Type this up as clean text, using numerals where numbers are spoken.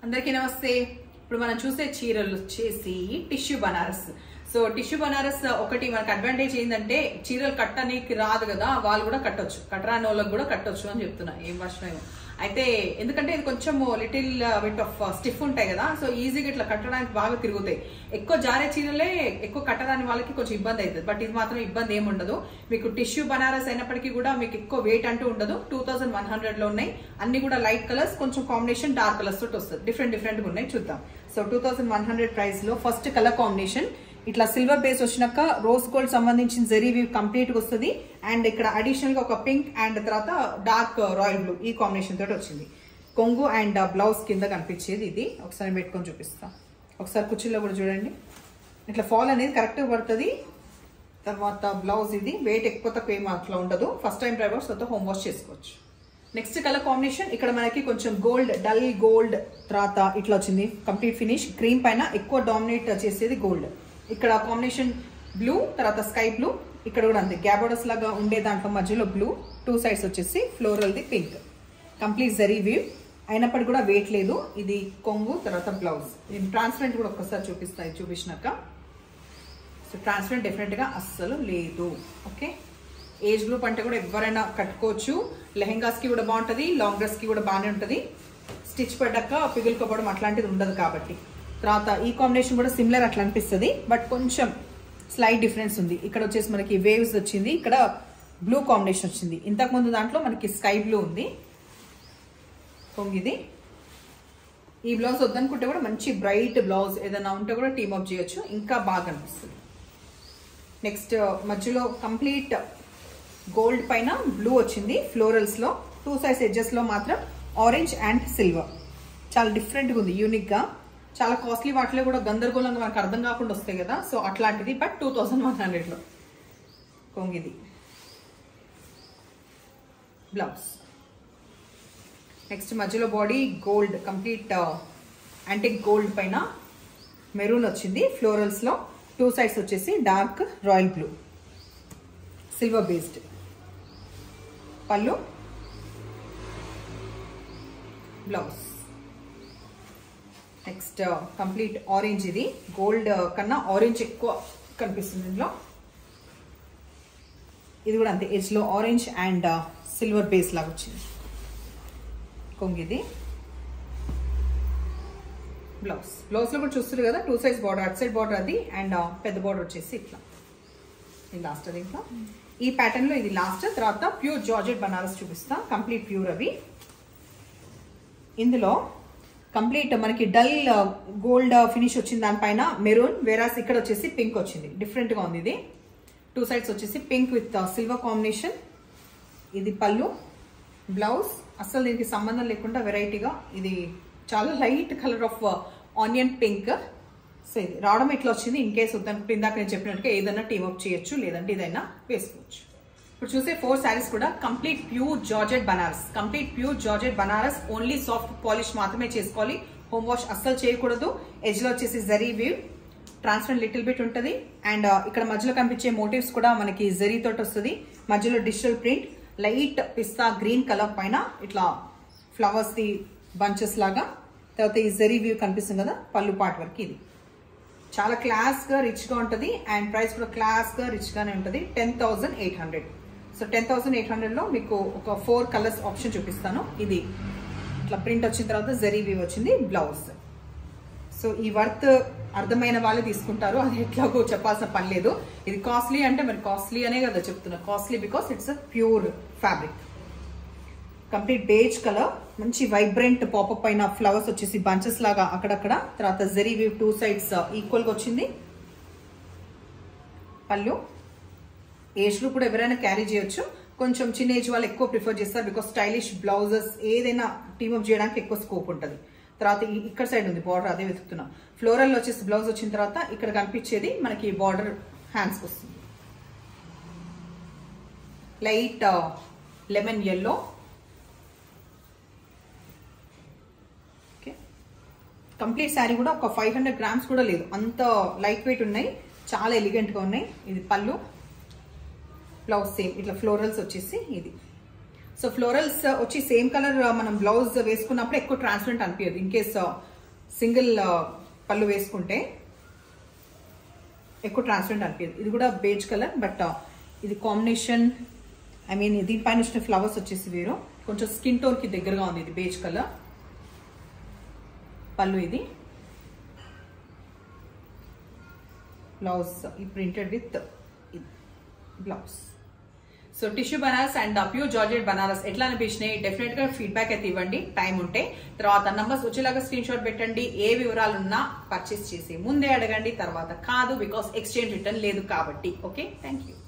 అందరికీ నమస్తే. ఇప్పుడు మనం చూసే చీరలు వచ్చేసి tissue Banaras. So tissue Banaras ఒకటి మనకు అడ్వాంటేజ్ ఏంటంటే చీరలు కట్టడానికి రాదు కదా, వాళ్ళు కూడా కట్టొచ్చు, కట్టరాని వాళ్ళకి కూడా కట్టొచ్చు అని చెప్తున్నా. ఏం వర్షమేమో అయితే, ఎందుకంటే ఇది కొంచెం లిటిల్ బిట్ ఆఫ్ స్టిఫ్ ఉంటాయి కదా, సో ఈజీగా ఇట్లా కట్టడానికి బాగా తిరుగుతాయి. ఎక్కువ జారే చీరలే ఎక్కువ కట్టరాని వాళ్ళకి కొంచెం ఇబ్బంది అవుతుంది, బట్ ఇది మాత్రం ఇబ్బంది ఏమి ఉండదు. మీకు టిష్యూ బనారస్ అయినప్పటికీ కూడా మీకు ఎక్కువ వెయిట్ అంటూ ఉండదు. 2100 లో ఉన్నాయి. అన్ని కూడా లైట్ కలర్స్, కొంచెం కాంబినేషన్ డార్క్ కలర్స్ తోటి వస్తుంది. డిఫరెంట్ గా ఉన్నాయి, చూద్దాం. సో 2100 ప్రైస్ లో ఫస్ట్ కలర్ కాంబినేషన్ ఇట్లా సిల్వర్ బేస్ వచ్చినాక రోజ్ గోల్డ్ సంబంధించిన జరీ వీవ్ కంప్లీట్ గా వస్తుంది. అండ్ ఇక్కడ అడిషనల్ గా ఒక పింక్ అండ్ తర్వాత డార్క్ రాయల్ బ్లూ ఈ కాంబినేషన్ తోటి వచ్చింది. కొంగు అండ్ బ్లౌజ్ కింద కనిపించేది ఇది. ఒకసారి పెట్టుకొని చూపిస్తా. ఒకసారి కుర్చీలో కూడా చూడండి, ఇట్లా ఫాల్ అనేది కరెక్ట్ గా పడుతుంది. తర్వాత బ్లౌజ్ ఇది వెయిట్ ఎక్కువ తక్కువ ఏం అట్లా ఉండదు. ఫస్ట్ టైం డ్రైవర్స్ తర్వాత హోమ్ వాష్ చేసుకోవచ్చు. నెక్స్ట్ కలర్ కాంబినేషన్ ఇక్కడ మనకి కొంచెం గోల్డ్, డల్ గోల్డ్, తర్వాత ఇట్లా వచ్చింది కంప్లీట్ ఫినిష్. క్రీమ్ పైన ఎక్కువ డామినేట్ చేసేది గోల్డ్. ఇక్కడ కాంబినేషన్ బ్లూ, తర్వాత స్కై బ్లూ, ఇక్కడ కూడా అంతే గ్యాబోడస్ లాగా ఉండే దాంట్లో మధ్యలో బ్లూ, టూ సైడ్స్ వచ్చేసి floral the pink. Complete zari weave అయినప్పటికీ కూడా వెయిట్ లేదు. ఇది కొంగు, తర్వాత బ్లౌజ్. ఇది ట్రాన్స్పరెంట్ కూడా ఒక్కసారి చూపిస్తాయి చూపించినాక. సో ట్రాన్స్పరెంట్ డెఫినెట్ గా అస్సలు లేదు. ఓకే, ఏజ్ గ్రూప్ అంటే కూడా ఎవరైనా కట్టుకోవచ్చు. లెహెంగాస్ కి కూడా బాగుంటుంది, లాంగ్ డ్రెస్ కి కూడా బాగానే ఉంటుంది. స్టిచ్ పడ్డాక పిగులుకోవడం అట్లాంటిది ఉండదు కాబట్టి. తర్వాత ఈ కాంబినేషన్ కూడా సిమిలర్ అట్లా అనిపిస్తుంది, బట్ కొంచెం స్లైట్ డిఫరెన్స్ ఉంది. ఇక్కడ వచ్చేసి మనకి వేవ్స్ వచ్చింది, ఇక్కడ బ్లూ కాంబినేషన్ వచ్చింది. ఇంతకు ముందు దాంట్లో మనకి స్కై బ్లూ ఉంది. కొంగిది. ఈ బ్లౌజ్ వద్దనుకుంటే కూడా మంచి బ్రైట్ బ్లౌజ్ ఏదైనా ఉంటే కూడా టీమ్ అప్ చేయొచ్చు, ఇంకా బాగా అనిపిస్తుంది. నెక్స్ట్ మధ్యలో కంప్లీట్ గోల్డ్ పైన బ్లూ వచ్చింది ఫ్లోరల్స్ లో. టూ సైజ్ ఎడ్జెస్ లో మాత్రం ఆరెంజ్ అండ్ సిల్వర్. చాలా డిఫరెంట్ గా ఉంది, యూనిక్ గా. చాలా కాస్ట్లీ వాటిలో కూడా గందరగోళంగా మనకు అర్థం కాకుండా వస్తాయి కదా, సో అట్లాంటిది. బట్ 2100 లో కొంగిది బ్లౌజ్. నెక్స్ట్ మధ్యలో body gold, complete antique gold పైన మెరూన్ వచ్చింది ఫ్లోరల్స్ లో. టూ సైడ్స్ వచ్చేసి dark royal blue, silver based. పళ్ళు, బ్లౌజ్. Next complete orange. ఇది గోల్డ్ కన్నా ఆరెంజ్ ఎక్కువ కనిపిస్తుంది ఇందులో. ఇది కూడా అంతే, ఎడ్జ్ లో ఆరెంజ్ అండ్ సిల్వర్ బేస్ లాగా వచ్చింది. కొంగిది బ్లౌజ్. బ్లౌజ్ లో కూడా చూస్తారు కదా, two size border, at side border అది, అండ్ పెద్ద బార్డర్ వచ్చేసి ఇట్లా. ఇది లాస్ట్ దీంట్లో ఈ ప్యాటర్న్ లో ఇది లాస్ట్. తర్వాత ప్యూర్ జార్జెట్ బనారస్ చూపిస్తా, కంప్లీట్ ప్యూర్ అవి. ఇందులో కంప్లీట్ మనకి డల్ గోల్డ్ ఫినిష్ వచ్చింది, దానిపైన మెరూన్, వేరాస్ ఇక్కడ వచ్చేసి పింక్ వచ్చింది. డిఫరెంట్ గా ఉంది ఇది. టూ సైడ్స్ వచ్చేసి పింక్ విత్ సిల్వర్ కాంబినేషన్. ఇది పళ్ళు, బ్లౌజ్. అసలు దీనికి సంబంధం లేకుండా వెరైటీగా ఇది చాలా light colour of onion pink. So ఇది రావడం ఇట్లా వచ్చింది. ఇన్ కేసు వద్దనుకుంటే ఇందాక నేను చెప్పినట్టుగా ఏదైనా టీమ్ అప్ చేయొచ్చు, లేదంటే ఇదైనా వేసుకోవచ్చు. ఇప్పుడు చూసే 4 శారీస్ కూడా complete pure georgette Banaras. Complete pure georgette Banaras. Only soft polish మాత్రమే చేసుకోవాలి, హోమ్ వాష్ అస్సలు చేయకూడదు. ఎడ్జ్ లో వచ్చేసి zari weave, transparent little bit ఉంటుంది. అండ్ ఇక్కడ మధ్యలో కనిపించే మోటివ్స్ కూడా మనకి జరీ తోటి వస్తుంది. మధ్యలో digital print, light pista green colour పైన ఇట్లా ఫ్లవర్స్ ది బంచెస్ లాగా. తర్వాత ఈ జరీ వ్యూ కనిపిస్తుంది కదా పళ్ళు పార్ట్ వరకు. ఇది చాలా క్లాస్ గా రిచ్ గా ఉంటుంది, అండ్ ప్రైస్ కూడా క్లాస్ గా రిచ్ గానే ఉంటుంది. 10,800. సో 10,800 లో మీకు ఒక 4 కలర్స్ ఆప్షన్ చూపిస్తాను. ఇది ఇట్లా ప్రింట్ వచ్చిన తర్వాత జరీ వ్యూ వచ్చింది, బ్లౌజ్. సో ఈ వర్త్ అర్థమైన వాళ్ళే తీసుకుంటారు, అది ఎట్లాగో చెప్పాల్సిన పని లేదు. ఇది కాస్ట్లీ అంటే మరి కాస్ట్లీ అనే కదా చెప్తున్నా. Costly because it's a pure fabric. Complete beige colour, మంచి వైబ్రెంట్ పాపప్ పైన ఫ్లవర్స్ వచ్చేసి బంచెస్ లాగా అక్కడక్కడ. తర్వాత zari weave two sides equal గా వచ్చింది. పళ్ళు. ఏజ్ గ్రూప్ కూడా ఎవరైనా క్యారీ చేయొచ్చు, కొంచెం చిన్న ఏజ్ వాళ్ళు ఎక్కువ ప్రిఫర్ చేస్తారు, బికాస్ స్టైలిష్ బ్లౌజెస్ ఏదైనా టీమప్ చేయడానికి ఎక్కువ స్కోప్ ఉంటుంది. తర్వాత ఇక్కడ సైడ్ ఉంది బార్డర్, అదే వెతుకుతున్నా. ఫ్లోరల్ వచ్చేసి బ్లౌజ్ వచ్చిన తర్వాత ఇక్కడ కనిపించేది మనకి బార్డర్ హ్యాండ్స్ వస్తుంది. Light lemon yellow. Complete sari కూడా ఒక 500 గ్రామ్స్ కూడా లేదు, అంత లైట్ వెయిట్ ఉన్నాయి, చాలా ఎలిగెంట్ గా ఉన్నాయి. ఇది పళ్ళు, బ్లౌజ్ సేమ్ ఇట్లా ఫ్లోరల్స్ వచ్చేసి ఇది. సో ఫ్లోరల్స్ వచ్చి సేమ్ కలర్ మనం బ్లౌజ్ వేసుకున్నప్పుడు ఎక్కువ ట్రాన్స్పరెంట్ అనిపించదు. ఇన్ కేస్ సింగిల్ పళ్ళు వేసుకుంటే ఎక్కువ ట్రాన్స్పరెంట్ అనిపించదు. ఇది కూడా బేజ్ కలర్, బట్ ఇది కాంబినేషన్ ఐ మీన్ దీనిపైన వచ్చిన ఫ్లవర్స్ వచ్చేసి వేరు, కొంచెం స్కిన్ టోన్ కి దగ్గరగా ఉంది. ఇది బేజ్ కలర్ పళ్ళు, ఇది బ్లౌజ్ ఈ printed with blouse. So tissue Banaras and pure georgette Banaras ఎట్లా అనిపించినాయి డెఫినెట్ గా ఫీడ్బ్యాక్ అయితే ఇవ్వండి టైం ఉంటే. తర్వాత నంబర్స్ వచ్చేలాగా స్క్రీన్ షాట్ పెట్టండి. ఏ వివరాలు ఉన్నా పర్చేస్ చేసి ముందే అడగండి, తర్వాత కాదు, బికాస్ ఎక్స్చేంజ్ రిటర్న్ లేదు కాబట్టి. Okay, thank you.